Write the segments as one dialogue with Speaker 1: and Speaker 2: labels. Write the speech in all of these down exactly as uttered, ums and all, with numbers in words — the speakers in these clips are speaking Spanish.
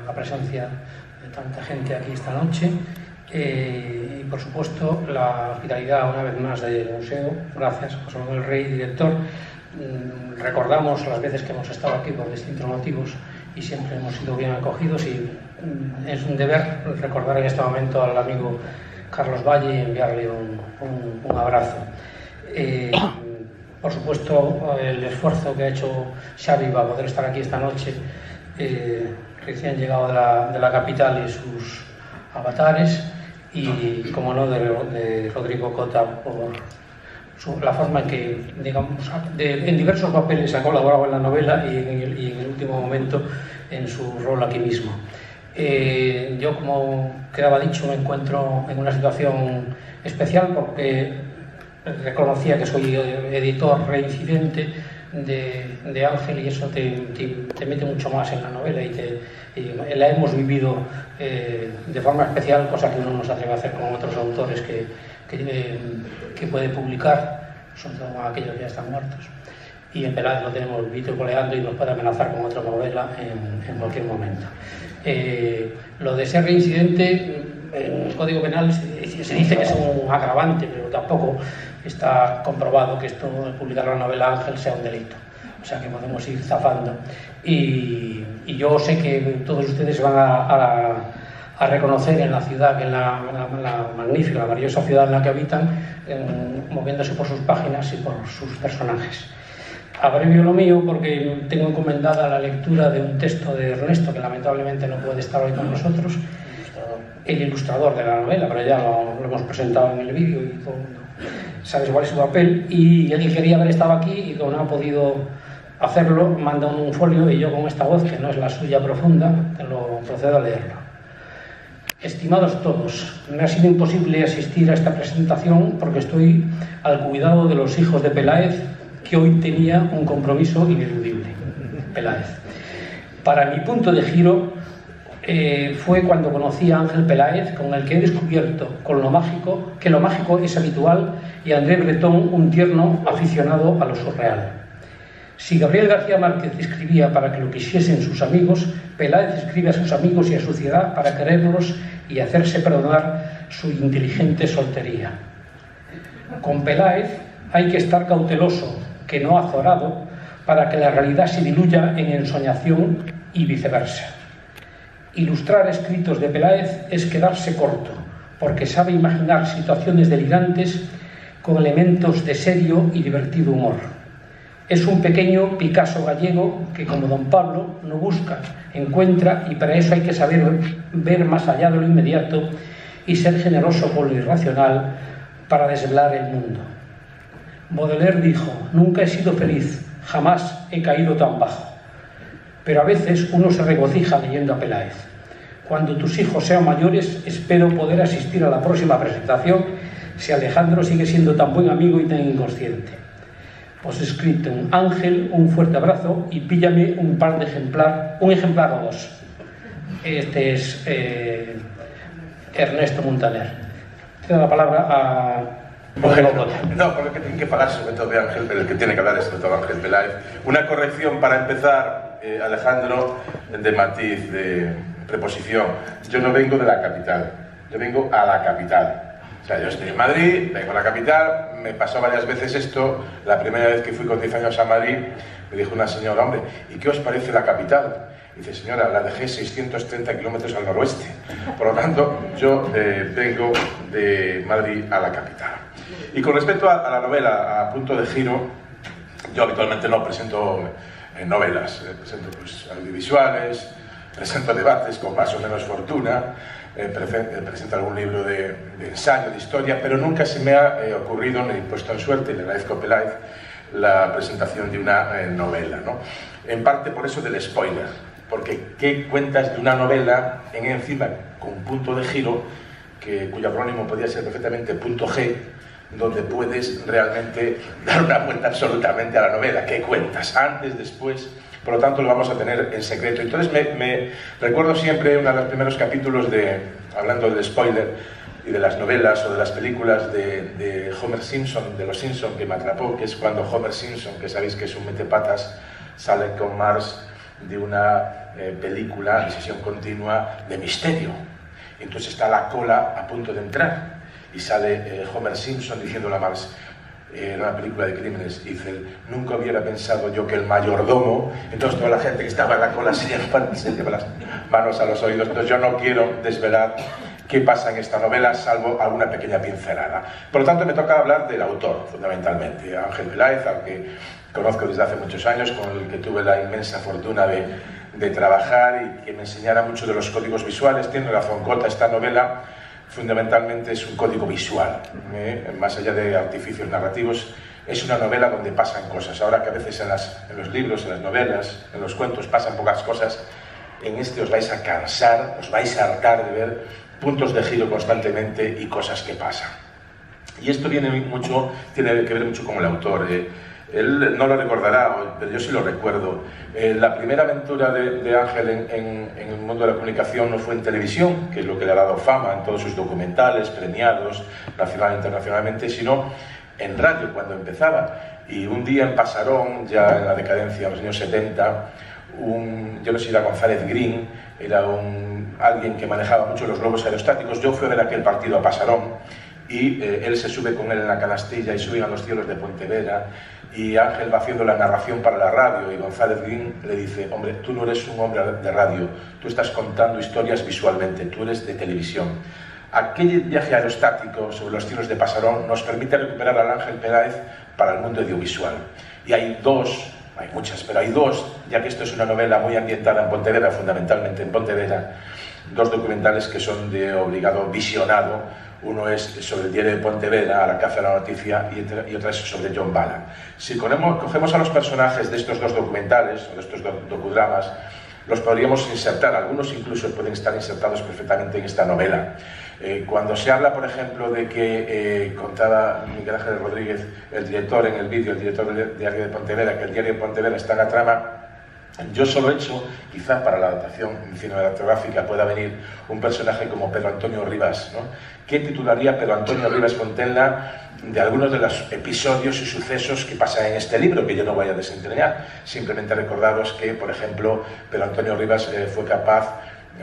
Speaker 1: la presencia de tanta gente aquí esta noche. Eh, y por supuesto la hospitalidad una vez más del museo. Gracias, José Manuel Rey, director. Mm, recordamos las veces que hemos estado aquí por distintos motivos y siempre hemos sido bien acogidos, y mm, es un deber recordar en este momento al amigo Carlos Valle y enviarle un, un, un abrazo. Eh, por supuesto, el esfuerzo que ha hecho Xavi para poder estar aquí esta noche, eh, recién llegado de la, de la capital, y sus avatares, y como no de, de Rodrigo Cota por su, la forma en que, digamos, de, en diversos papeles ha colaborado en la novela y en el, y en el último momento en su rol aquí mismo. Eh, yo, como quedaba dicho, me encuentro en una situación especial porque reconocía que soy editor reincidente de, de Ángel, y eso te, te, te mete mucho más en la novela y, te, y la hemos vivido eh, de forma especial, cosa que uno no se atreve a hacer con otros autores que, que, eh, que puede publicar, sobre todo aquellos que ya están muertos. Y en Peláez lo tenemos visto coleando y nos puede amenazar con otra novela en, en cualquier momento. Eh, lo de ser reincidente, en el Código Penal se, se dice que es un agravante, pero tampoco está comprobado que esto de publicar la novela Ángel sea un delito. O sea que podemos ir zafando. Y, y yo sé que todos ustedes van a, a, a reconocer en la ciudad, que en la, la, la magnífica, la maravillosa ciudad en la que habitan, en, moviéndose por sus páginas y por sus personajes. Abrevio lo mío porque tengo encomendada la lectura de un texto de Ernesto, que lamentablemente no puede estar hoy con nosotros, el ilustrador de la novela, pero ya lo, lo hemos presentado en el vídeo y todo el mundo sabe cuál es su papel, y él quería haber estado aquí y como no ha podido hacerlo, manda un folio, y yo con esta voz, que no es la suya profunda, te lo procedo a leerlo. Estimados todos, me ha sido imposible asistir a esta presentación porque estoy al cuidado de los hijos de Peláez, que hoy tenía un compromiso ineludible. Peláez. Para mi punto de giro eh, fue cuando conocí a Ángel Peláez, con el que he descubierto con lo mágico, que lo mágico es habitual, y a André Breton, un tierno aficionado a lo surreal. Si Gabriel García Márquez escribía para que lo quisiesen sus amigos, Peláez escribe a sus amigos y a su ciudad para quererlos y hacerse perdonar su inteligente soltería. Con Peláez hay que estar cauteloso, que no azorado, para que la realidad se diluya en ensoñación y viceversa. Ilustrar escritos de Peláez es quedarse corto, porque sabe imaginar situaciones delirantes con elementos de serio y divertido humor. Es un pequeño Picasso gallego que, como don Pablo, no busca, encuentra, y para eso hay que saber ver más allá de lo inmediato y ser generoso con lo irracional para desvelar el mundo. Baudelaire dijo: nunca he sido feliz, jamás he caído tan bajo. Pero a veces uno se regocija leyendo a Peláez. Cuando tus hijos sean mayores, espero poder asistir a la próxima presentación si Alejandro sigue siendo tan buen amigo y tan inconsciente. Os he escrito un Ángel, un fuerte abrazo y píllame un par de ejemplar, un ejemplar o dos. Este es eh, Ernesto Muntaner. Te doy la palabra a...
Speaker 2: Bueno, no, porque tiene que falar sobre todo de Ángel, pero el que tiene que hablar es sobre todo Ángel Peláez. Una corrección para empezar, eh, Alejandro, de matiz, de preposición. Yo no vengo de la capital, yo vengo a la capital. O sea, yo estoy en Madrid, vengo a la capital, me pasó varias veces esto. La primera vez que fui con diez años a Madrid, me dijo una señora: hombre, ¿y qué os parece la capital? Y dice: señora, la dejé seiscientos treinta kilómetros al noroeste. Por lo tanto, yo eh, vengo de Madrid a la capital. Y con respecto a, a la novela, a Punto de Giro, yo habitualmente no presento eh, novelas, eh, presento pues, audiovisuales, presento debates con más o menos fortuna, eh, pre eh, presento algún libro de, de ensayo, de historia, pero nunca se me ha eh, ocurrido, ni puesto en suerte, y le agradezco a Peláez, la presentación de una eh, novela, ¿no? En parte por eso del spoiler, porque ¿qué cuentas de una novela en encima con punto de giro, que, cuyo acrónimo podría ser perfectamente punto G, donde puedes realmente dar una vuelta absolutamente a la novela? ¿Qué cuentas? Antes, después. Por lo tanto, lo vamos a tener en secreto. Entonces, me, me recuerdo siempre uno de los primeros capítulos de, hablando del spoiler y de las novelas o de las películas de, de Homer Simpson, de los Simpson, que me atrapó, que es cuando Homer Simpson, que sabéis que es un metepatas, sale con Marge de una eh, película de sesión continua de misterio. Entonces está la cola a punto de entrar y sale eh, Homer Simpson diciéndole a Marx, eh, en una película de crímenes, dice, nunca hubiera pensado yo que el mayordomo, entonces toda la gente que estaba en la cola se lleva, se lleva las manos a los oídos. Entonces yo no quiero desvelar qué pasa en esta novela, salvo alguna pequeña pincelada. Por lo tanto, me toca hablar del autor, fundamentalmente, Ángel Peláez, al que conozco desde hace muchos años, con el que tuve la inmensa fortuna de, de trabajar y que me enseñara mucho de los códigos visuales. Tiene razón Cota, esta novela fundamentalmente es un código visual, ¿eh? Más allá de artificios narrativos, es una novela donde pasan cosas. Ahora que a veces en, las, en los libros, en las novelas, en los cuentos pasan pocas cosas, en este os vais a cansar, os vais a hartar de ver puntos de giro constantemente y cosas que pasan. Y esto viene mucho, tiene que ver mucho con el autor. Eh, él no lo recordará, pero yo sí lo recuerdo. Eh, la primera aventura de, de Ángel en, en, en el mundo de la comunicación no fue en televisión, que es lo que le ha dado fama en todos sus documentales, premiados nacional e internacionalmente, sino en radio, cuando empezaba. Y un día en Pasarón, ya en la decadencia, en los años setenta, un, yo no sé si era González Green, era un, alguien que manejaba mucho los globos aerostáticos. Yo fui a ver aquel partido a Pasarón y eh, él se sube con él en la canastilla y suben a los cielos de Pontevedra y Ángel va haciendo la narración para la radio y González Green le dice, hombre, tú no eres un hombre de radio, tú estás contando historias visualmente, tú eres de televisión. Aquel viaje aerostático sobre los cielos de Pasarón nos permite recuperar al Ángel Peláez para el mundo audiovisual. Y hay dos, hay muchas, pero hay dos, ya que esto es una novela muy ambientada en Pontevedra, fundamentalmente en Pontevedra, dos documentales que son de obligado visionado. Uno es sobre el diario de Pontevedra, a la caza de la noticia, y otra, y otra es sobre John Bala. Si cogemos, cogemos a los personajes de estos dos documentales, o de estos do, docudramas, los podríamos insertar, algunos incluso pueden estar insertados perfectamente en esta novela. Eh, cuando se habla, por ejemplo, de que eh, contaba Miguel Ángel Rodríguez, el director en el vídeo, el director del diario de Pontevedra, que el diario de Pontevedra está en la trama, yo solo he hecho, quizá para la adaptación cinematográfica pueda venir un personaje como Pedro Antonio Rivas, ¿no? ¿Qué titularía Pedro Antonio Rivas Fontenla de algunos de los episodios y sucesos que pasan en este libro, que yo no voy a desentrañar? Simplemente recordaros que, por ejemplo, Pedro Antonio Rivas eh, fue capaz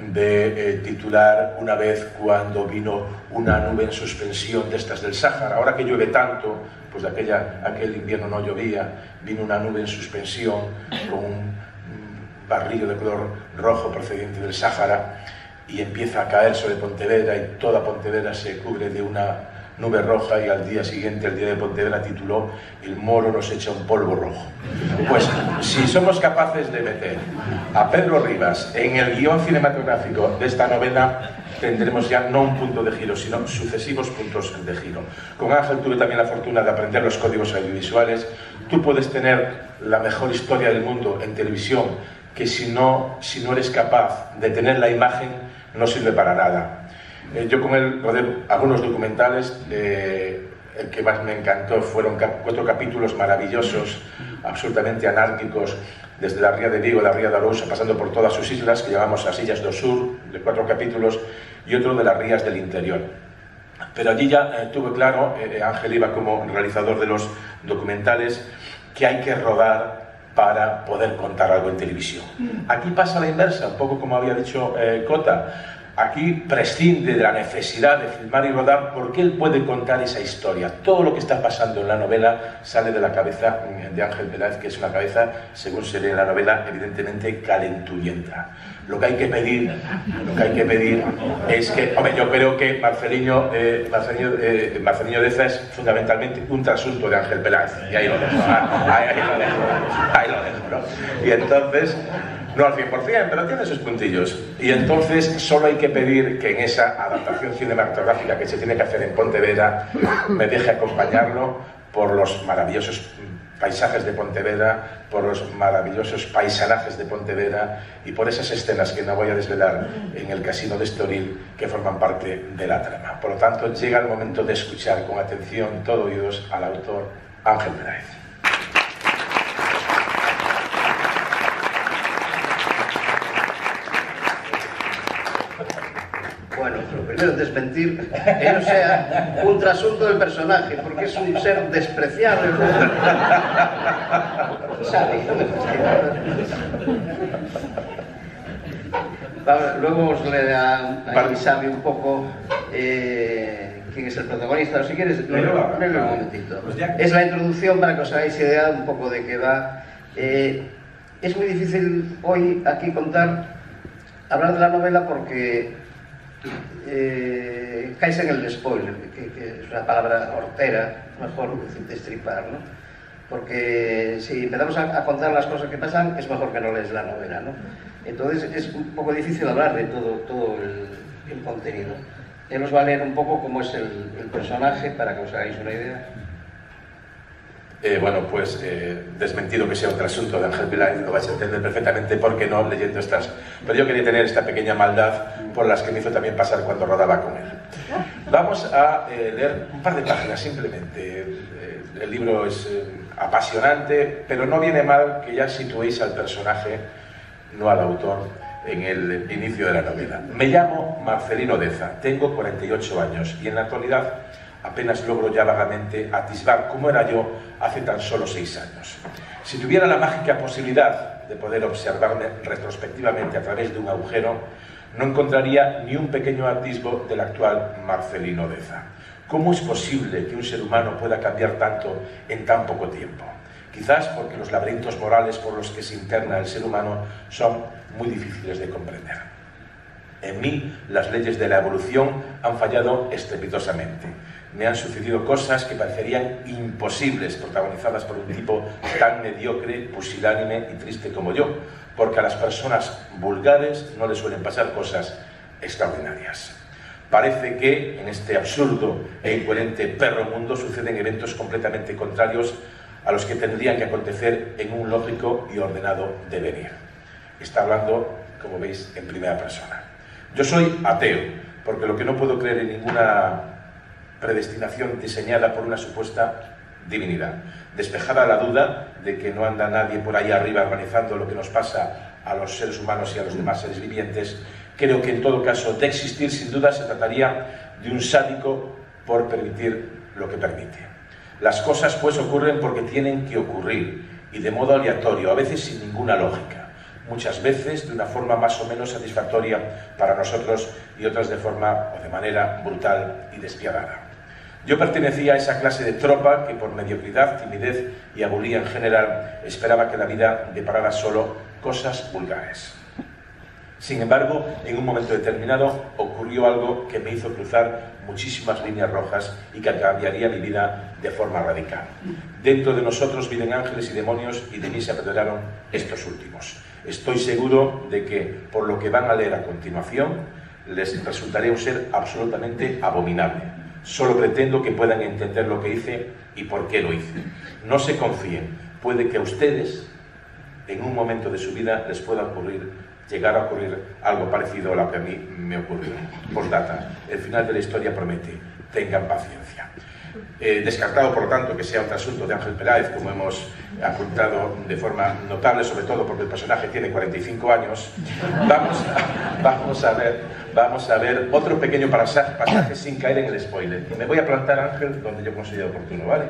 Speaker 2: de eh, titular una vez cuando vino una nube en suspensión de estas del Sáhara. Ahora que llueve tanto, pues de aquella, aquel invierno no llovía, vino una nube en suspensión con un barrillo de color rojo procedente del Sáhara y empieza a caer sobre Pontevedra y toda Pontevedra se cubre de una nube roja y al día siguiente, el día de Pontevedra, tituló El Moro nos echa un polvo rojo. Pues si somos capaces de meter a Pedro Rivas en el guión cinematográfico de esta novela, tendremos ya no un punto de giro, sino sucesivos puntos de giro. Con Ángel tuve también la fortuna de aprender los códigos audiovisuales. Tú puedes tener la mejor historia del mundo en televisión, que si no, si no eres capaz de tener la imagen, no sirve para nada. Eh, yo con él rodé algunos documentales, eh, el que más me encantó fueron cap cuatro capítulos maravillosos, absolutamente anárquicos, desde la Ría de Vigo, la Ría de Arousa, pasando por todas sus islas, que llamamos las Illas do Sur, de cuatro capítulos, y otro de las rías del interior. Pero allí ya eh, tuve claro, eh, Ángel iba como realizador de los documentales, que hay que rodar para poder contar algo en televisión. Aquí pasa la inversa, un poco como había dicho eh, Cota. Aquí prescinde de la necesidad de filmar y rodar porque él puede contar esa historia. Todo lo que está pasando en la novela sale de la cabeza de Ángel Peláez, que es una cabeza, según se lee en la novela, evidentemente calenturienta. Lo que hay que pedir, lo que hay que pedir es que, hombre, yo creo que Marceliño, eh, Marceliño, eh, Marceliño Deza es fundamentalmente un trasunto de Ángel Peláez. Y ahí lo dejo, ahí, ahí lo dejo, ahí lo dejo, ¿no? Y entonces, no al cien por cien, pero tiene sus puntillos. Y entonces solo hay que pedir que en esa adaptación cinematográfica que se tiene que hacer en Pontevedra me deje acompañarlo por los maravillosos paisajes de Pontevedra, por los maravillosos paisanajes de Pontevedra y por esas escenas que no voy a desvelar en el Casino de Estoril que forman parte de la trama. Por lo tanto, llega el momento de escuchar con atención, todo oídos, al autor Ángel Peláez.
Speaker 3: Bueno, lo primero es desmentir que no sea un trasunto del personaje, porque es un ser despreciable. ¿Sabe? No me fastidia. Luego os le da a Xavi un poco eh, quién es el protagonista, o si quieres, léelo un momentito. Es la introducción para que os hagáis idea un poco de qué va. Eh, es muy difícil hoy aquí contar, hablar de la novela porque eh, caes en el spoiler, que, que es una palabra hortera, mejor destripar, ¿no? Porque si empezamos a, a contar las cosas que pasan, es mejor que no lees la novela, ¿no? Entonces es un poco difícil hablar de todo, todo el, el contenido. Él os va a leer un poco cómo es el, el personaje para que os hagáis una idea.
Speaker 2: Eh, bueno, pues eh, desmentido que sea otro asunto de Ángel Peláez, lo vais a entender perfectamente por qué no leyendo estas. Pero yo quería tener esta pequeña maldad por las que me hizo también pasar cuando rodaba con él. Vamos a eh, leer un par de páginas simplemente. Eh, el libro es eh, apasionante, pero no viene mal que ya situéis al personaje, no al autor, en el inicio de la novela. Me llamo Marcelino Deza, tengo cuarenta y ocho años y en la actualidad apenas logro ya vagamente atisbar cómo era yo hace tan solo seis años. Si tuviera la mágica posibilidad de poder observarme retrospectivamente a través de un agujero, no encontraría ni un pequeño atisbo del actual Marcelino Deza. ¿Cómo es posible que un ser humano pueda cambiar tanto en tan poco tiempo? Quizás porque los laberintos morales por los que se interna el ser humano son muy difíciles de comprender. En mí, las leyes de la evolución han fallado estrepitosamente. Me han sucedido cosas que parecerían imposibles, protagonizadas por un tipo tan mediocre, pusilánime y triste como yo, porque a las personas vulgares no les suelen pasar cosas extraordinarias. Parece que en este absurdo e incoherente perro mundo suceden eventos completamente contrarios a los que tendrían que acontecer en un lógico y ordenado devenir. Está hablando, como veis, en primera persona. Yo soy ateo, porque lo que no puedo creer en ninguna predestinación diseñada por una supuesta divinidad. Despejada la duda de que no anda nadie por ahí arriba organizando lo que nos pasa a los seres humanos y a los demás seres vivientes, creo que en todo caso de existir sin duda se trataría de un sádico por permitir lo que permite. Las cosas pues ocurren porque tienen que ocurrir y de modo aleatorio, a veces sin ninguna lógica. Muchas veces de una forma más o menos satisfactoria para nosotros y otras de forma o de manera brutal y despiadada. Yo pertenecía a esa clase de tropa que por mediocridad, timidez y abulía en general esperaba que la vida deparara solo cosas vulgares. Sin embargo, en un momento determinado ocurrió algo que me hizo cruzar muchísimas líneas rojas y que cambiaría mi vida de forma radical. Dentro de nosotros viven ángeles y demonios y de mí se apoderaron estos últimos. Estoy seguro de que, por lo que van a leer a continuación, les resultaré un ser absolutamente abominable. Solo pretendo que puedan entender lo que hice y por qué lo hice. No se confíen, puede que a ustedes, en un momento de su vida, les pueda ocurrir, llegar a ocurrir algo parecido a lo que a mí me ocurrió. Postdata, el final de la historia promete, tengan paciencia. Eh, descartado, por lo tanto, que sea un asunto de Ángel Peláez, como hemos apuntado de forma notable, sobre todo porque el personaje tiene cuarenta y cinco años, vamos a, vamos a, ver, vamos a ver otro pequeño pasaje, pasaje sin caer en el spoiler. Me voy a plantar, Ángel, donde yo considero oportuno, ¿vale?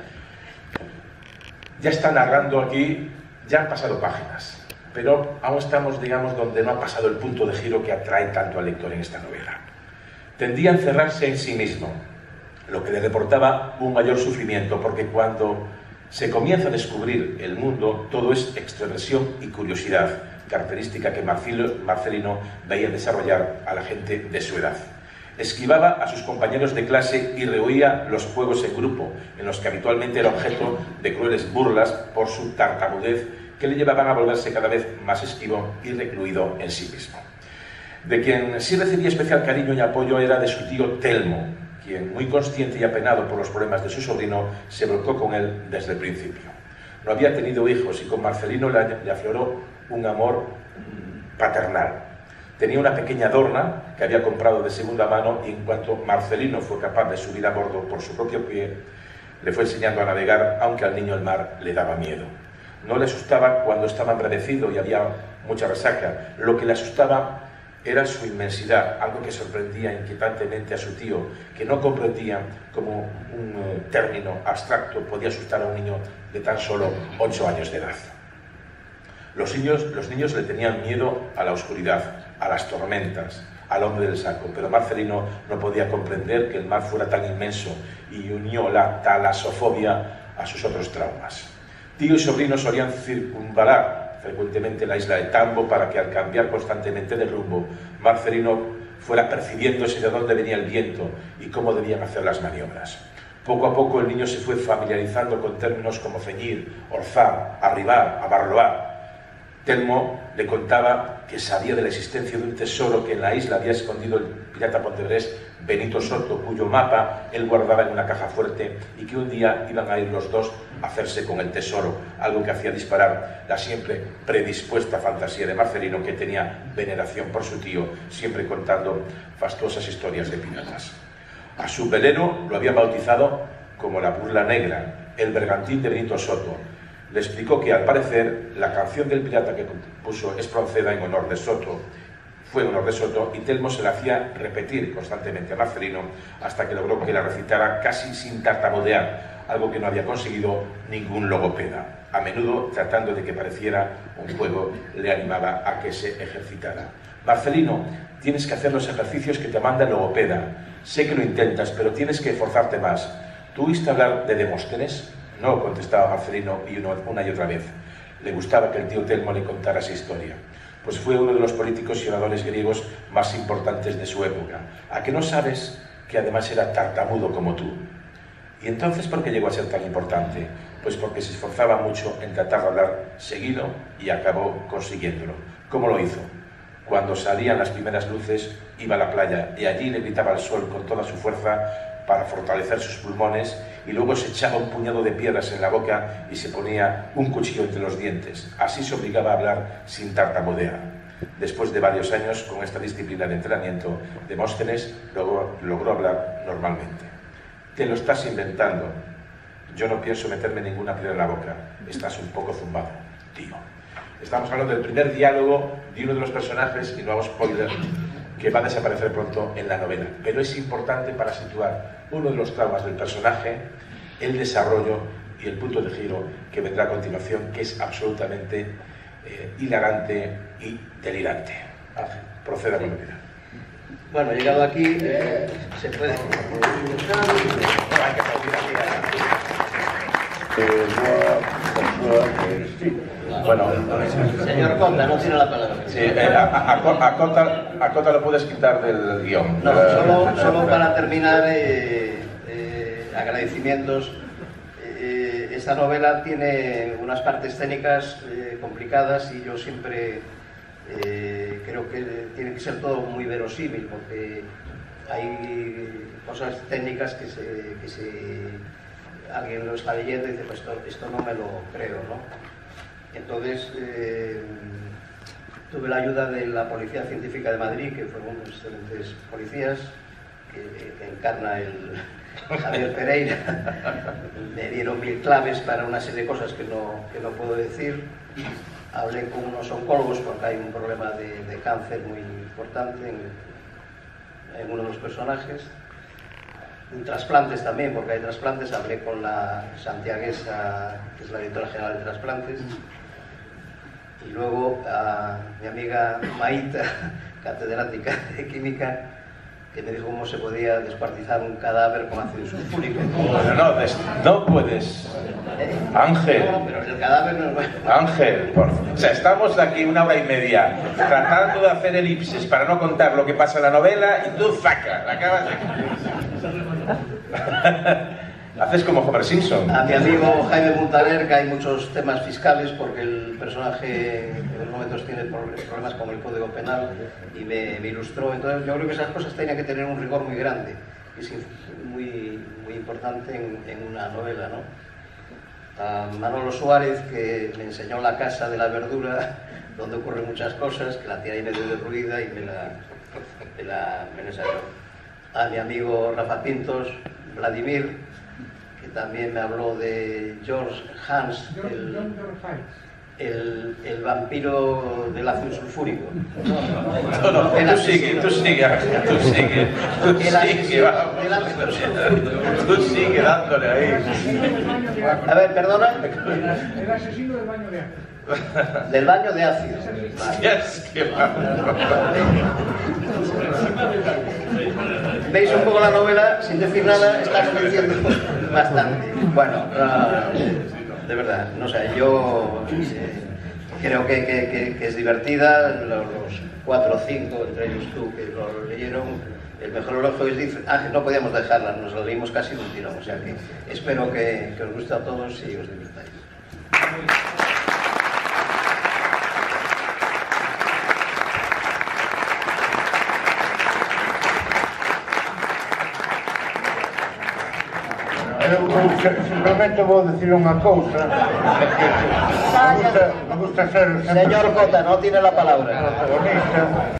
Speaker 2: Ya está narrando aquí, ya han pasado páginas, pero aún estamos, digamos, donde no ha pasado el punto de giro que atrae tanto al lector en esta novela. Tendía a encerrarse en sí mismo, lo que le reportaba un mayor sufrimiento, porque cuando se comienza a descubrir el mundo, todo es extroversión y curiosidad, característica que Marcelino veía desarrollar a la gente de su edad. Esquivaba a sus compañeros de clase y rehuía los juegos en grupo, en los que habitualmente era objeto de crueles burlas por su tartamudez, que le llevaban a volverse cada vez más esquivo y recluido en sí mismo. De quien sí recibía especial cariño y apoyo era de su tío Telmo, quien, muy consciente y apenado por los problemas de su sobrino, se volcó con él desde el principio. No había tenido hijos y con Marcelino le afloró un amor paternal. Tenía una pequeña dorna que había comprado de segunda mano y en cuanto Marcelino fue capaz de subir a bordo por su propio pie, le fue enseñando a navegar, aunque al niño el mar le daba miedo. No le asustaba cuando estaba embravecido y había mucha resaca. Lo que le asustaba era su inmensidad, algo que sorprendía inquietantemente a su tío, que no comprendía cómo un eh, término abstracto podía asustar a un niño de tan solo ocho años de edad. Los niños, los niños le tenían miedo a la oscuridad, a las tormentas, al hombre del saco, pero Marcelino no podía comprender que el mar fuera tan inmenso y unió la talasofobia a sus otros traumas. Tío y sobrino solían circunvalar frecuentemente la isla de Tambo para que al cambiar constantemente de rumbo, Marcelino fuera percibiéndose de dónde venía el viento y cómo debían hacer las maniobras. Poco a poco el niño se fue familiarizando con términos como ceñir, orzar, arribar, abarroar. Telmo le contaba que sabía de la existencia de un tesoro que en la isla había escondido el pirata pontevedrés Benito Soto, cuyo mapa él guardaba en una caja fuerte, y que un día iban a ir los dos a hacerse con el tesoro, algo que hacía disparar la siempre predispuesta fantasía de Marcelino, que tenía veneración por su tío, siempre contando fastuosas historias de piratas. A su velero lo habían bautizado como la Burla Negra, el bergantín de Benito Soto. Le explicó que, al parecer, la canción del pirata que compuso Espronceda en honor de Soto fue en honor de Soto, y Telmo se la hacía repetir constantemente a Marcelino hasta que logró que la recitara casi sin tartamudear, algo que no había conseguido ningún logopeda. A menudo, tratando de que pareciera un juego, le animaba a que se ejercitara. Marcelino, tienes que hacer los ejercicios que te manda el logopeda. Sé que lo intentas, pero tienes que esforzarte más. ¿Tú oíste hablar de Demóstenes? No, contestaba Marcelino, y uno, una y otra vez. Le gustaba que el tío Telmo le contara esa historia, pues fue uno de los políticos y oradores griegos más importantes de su época. ¿A qué no sabes que además era tartamudo como tú? ¿Y entonces por qué llegó a ser tan importante? Pues porque se esforzaba mucho en tratar de hablar seguido y acabó consiguiéndolo. ¿Cómo lo hizo? Cuando salían las primeras luces, iba a la playa y allí le gritaba al sol con toda su fuerza para fortalecer sus pulmones, y luego se echaba un puñado de piedras en la boca y se ponía un cuchillo entre los dientes. Así se obligaba a hablar sin tartamudear. Después de varios años con esta disciplina de entrenamiento, Demóstenes logró, logró hablar normalmente. Te lo estás inventando. Yo no pienso meterme ninguna piedra en la boca. Estás un poco zumbado, tío. Estamos hablando del primer diálogo de uno de los personajes, y no hago spoiler, que va a desaparecer pronto en la novela. Pero es importante para situar uno de los traumas del personaje, el desarrollo y el punto de giro que vendrá a continuación, que es absolutamente eh, hilarante y delirante. Ángel, proceda con la vida.
Speaker 3: Bueno, llegado aquí, eh, se puede...
Speaker 2: Bueno,
Speaker 3: señor Conda, no tiene la palabra.
Speaker 2: Sí, eh, a, a, a, Cota, a Cota lo puedes quitar del guión.
Speaker 3: No, solo, solo para terminar, eh, eh, agradecimientos. Eh, esta novela tiene unas partes escénicas eh, complicadas, y yo siempre eh, creo que tiene que ser todo muy verosímil, porque hay cosas técnicas que, se, que se, alguien lo está leyendo y dice, pues esto, esto no me lo creo, ¿no? Entonces, eh, tuve la ayuda de la Policía Científica de Madrid, que fueron unos excelentes policías, que, que encarna el Javier Pereira. Me dieron mil claves para una serie de cosas que no, que no puedo decir. Hablé con unos oncólogos porque hay un problema de, de cáncer muy importante en, en uno de los personajes. En trasplantes también, porque hay trasplantes. Hablé con la santiaguesa, que es la directora general de trasplantes. Y luego a mi amiga Maíta, catedrática de química, que me dijo cómo se podía descuartizar un cadáver con ácido sulfúrico.
Speaker 2: No, no, des, no puedes.
Speaker 3: ¿Eh?
Speaker 2: Ángel.
Speaker 3: No, pero el cadáver no es...
Speaker 2: Ángel, por favor. O sea, estamos aquí una hora y media tratando de hacer elipsis para no contar lo que pasa en la novela, y tú, zaca, la acabas de... Haces como Homer Simpson.
Speaker 3: A mi amigo Jaime Montaner, que hay muchos temas fiscales, porque el personaje en los momentos tiene problemas con el Código Penal, y me, me ilustró. Entonces yo creo que esas cosas tenían que tener un rigor muy grande, que es muy, muy importante en, en una novela, ¿no? A Manolo Suárez, que me enseñó La Casa de la Verdura, donde ocurren muchas cosas, que la tiene ahí medio derruida y me la, me la me la ensayó. A mi amigo Rafa Pintos, Vladimir, que también me habló de George Hans, el, el, el vampiro del ácido sulfúrico.
Speaker 2: No, no, tú sigue, tú sigue, tú sigue, tú sigue, vamos. Tú sigue dándole ahí.
Speaker 3: A ver, perdona.
Speaker 4: El asesino del baño de Ángel.
Speaker 3: Del baño de ácido. Vale.
Speaker 2: Yes, qué
Speaker 3: ¿Veis un poco la novela? Sin decir nada, estamos diciendo bastante. Bueno, uh, de verdad, no sé, yo eh, creo que, que, que, que es divertida. Los, los cuatro o cinco, entre ellos tú, que lo leyeron, el mejor elogio es dice, ah, no podíamos dejarla, nos lo leímos casi de un tirón. O sea que espero que, que os guste a todos y os divirtáis.
Speaker 4: Eu simplemente vou decir unha cousa, que me gusta, me gusta ser sempre
Speaker 3: Señor Cota, no tiene la palabra.
Speaker 4: protagonista.